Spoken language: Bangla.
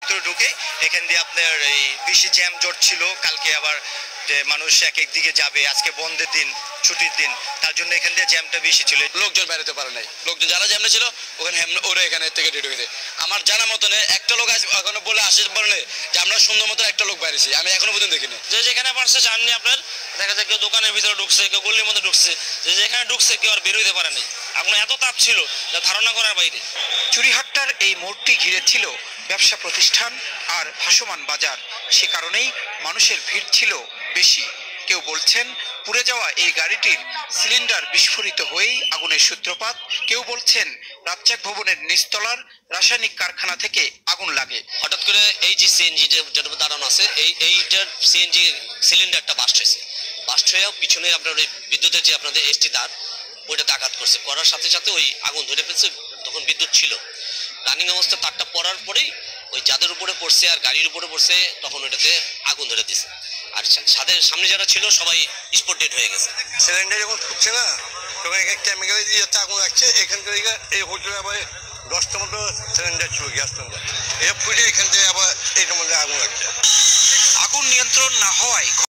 ভিতরে ঢুকে এখান দিয়ে আপনার এই বেশি জ্যাম জট ছিল। কালকে আবার যে মানুষ এক এক দিকে যাবে, আজকে বন্ধের দিন, ছুটির দিন, তার জন্য এখান দিয়ে জ্যামটা বেশি ছিল। লোকজন বেরোতে পারে নাই, লোকজন যারা জ্যামে ছিল ওখানে ওরা এখানে থেকে ঢুকে। আমার জানা মতনে একটা লোক এখনো বলে আসে বলে যে আমরা সুন্দর মতো একটা লোক বাইরেছি, আমি এখনো পর্যন্ত দেখিনি। যে যেখানে পারছে সামনে আপনার দেখা যায় কেউ দোকানের ভিতরে ঢুকছে, কেউ গলির মধ্যে ঢুকছে, যে যেখানে ঢুকছে কেউ আর বের হইতে পারে নাই। আপনার এত তাপ ছিল যা ধারণা করার বাইরে। চুরিহাট্টার এই মোড়টি ঘিরে ছিল ব্যবসা প্রতিষ্ঠান আর ভাসমান বাজার, সে কারণেই মানুষের ভিড় ছিল বেশি। কেউ বলছেন পুড়ে যাওয়া এই গাড়িটির সিলিন্ডার বিস্ফোরিত হয়েই আগুনের সূত্রপাত, কেউ বলছেন রাজ্জাক ভবনের নিচতলার রাসায়নিক কারখানা থেকে আগুন লাগে। হঠাৎ করে এই যে সিএনজি যেটা দাঁড়ানো আছে এইটার সিএনজি সিলিন্ডারটা বাস্ট হয়েছে, বাস্ট হয়ে পিছনে আপনার ওই বিদ্যুতের যে আপনাদের এসটি তার ওইটাতে আঘাত করছে, করার সাথে সাথে ওই আগুন ধরে ফেলছে। তখন বিদ্যুৎ ছিল রানিং অবস্থা, তারটা পড়ার পরেই ওই যাদের উপরে পড়ছে আর গাড়ির উপরে পড়ছে তখন ওইটাতে আগুন ধরে দিছে। আর সামনে যারা ছিল সবাই স্পট ডেড হয়ে গেছে। সিলিন্ডার যখন ফুটছে না তখন কেমিক্যাল দিয়ে যাচ্ছে আগুন লাগছে। এখান থেকে এই হোটেলে আবার 10টা মতো সিলিন্ডার ছিল, গ্যাস সিলিন্ডার, এটা ফুটে এখান থেকে আবার এইটার মধ্যে আগুন লাগছে। আগুন নিয়ন্ত্রণ না হওয়ায়